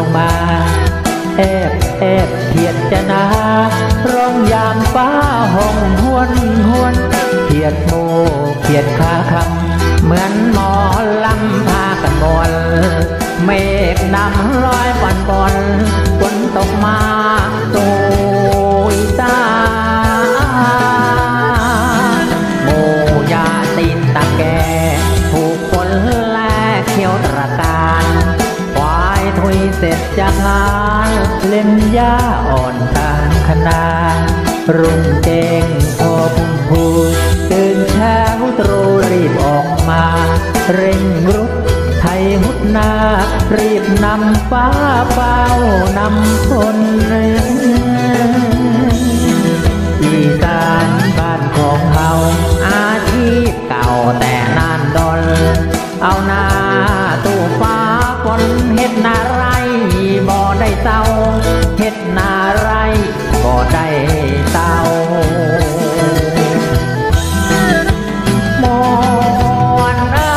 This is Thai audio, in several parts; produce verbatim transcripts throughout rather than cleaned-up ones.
มาแอบแอบเทียดจะนาร้องยามฟ้าห้องหวนหวนเทียดโมเทียดขาคำเหมือนหมอลำพากันบอลเมฆนำลอยปอนบอลฝนตกมาโตยตาโมยาตีนตะแกผูกฝนแลกเขียวตระการควายทุยเสร็จจากงานเล่นหญ้าอ่อนตามคณารุ่งเจงพอพุ่งพูตื่นเช้าตรู่รีบออกมาเร่งรุดไทยหุดนารีบนำฟ้าเฝ้านำฝนอีสานบ้านของเฮาอาชีพเก่าแต่นานดอนเอาหน้าตู้ฟ้าฝนเฮ็ดนาไรบ่ได้เศร้าเฮ็ดนาไรบ่ได้เศร้ามวนเอ้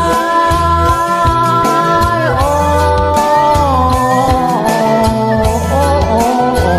ยโอ้โอ้โอ้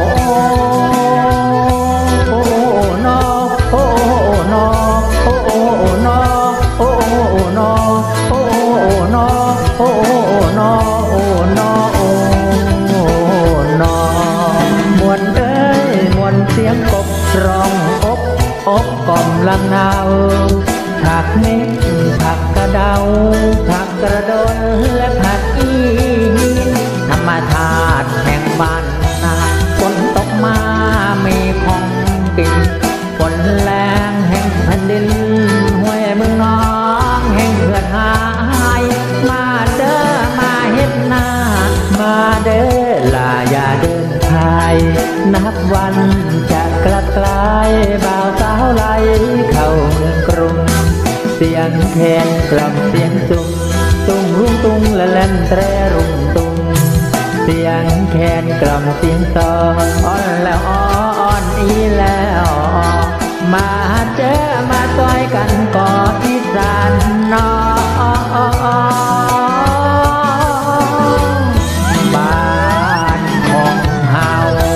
โอ้โนโอ้โนโอ้โนโอ้โนโอ้โนโอ้โนโอ้โนโอ้โนมวนเอ้ยมวนเสียงกบร้องอบอบกล่อมลำนาวผักเม็ดผักกระเดาผักกระโดนและผักอีนธรรมชาติแห่งบ้านนาฝนตกมามีของกินฝนแรงแห่งแผ่นดินห้วยเมืองน้องแห่งเหือดหายมาเด้อมาเฮ็ดนามาเด้อลาอย่าเดินทายนับวันจะกลับกลายบ่าวสาวไหลเข้าเมืองกรุงเสียงแคนกล่อมเสียงจุงตุงรุ่งตุงและเล่นแตรรุ่งตุงเสียงแคนกล่อมเสียงซออ่อนแล้วอ่อนอีแล้วมาเจอมาต่อยกันก่ออีสานนอบ้านของเฮา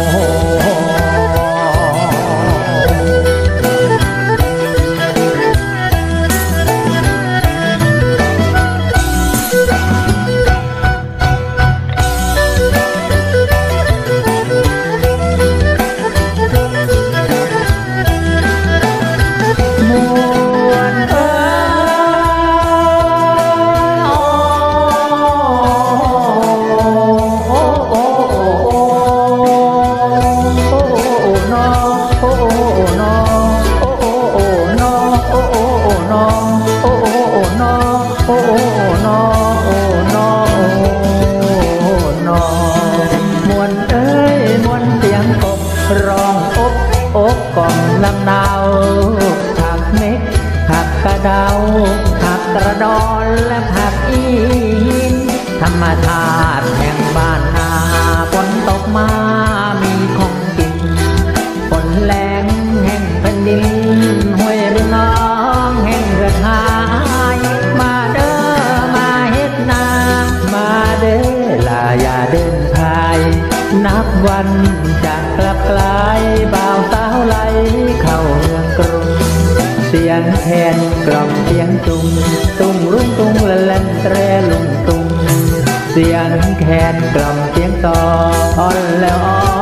ร้องอบอบกล่อมลำนาวผักเม็ดผักกระเดาผักกระดอนและผักอีนธรรมชาติแห่งบ้านนาฝนตกมามีของกินฝนแรงแห่งแผ่นดินห้วยหรือน้องแห่งเรือหายมาเด้อมาเฮ็ดนามาเด้อลาอย่าเดินทายนับวันจะกลับกลายบ่าวสาวไหลเข้าเมืองกรุงเสียงแคนกล่อมเสียงจุงตุงรุ่งตุงและเล่นแตรลุงตุงเสียงแคนกล่อมเสียงต่ออ่อนแล้วอ่อ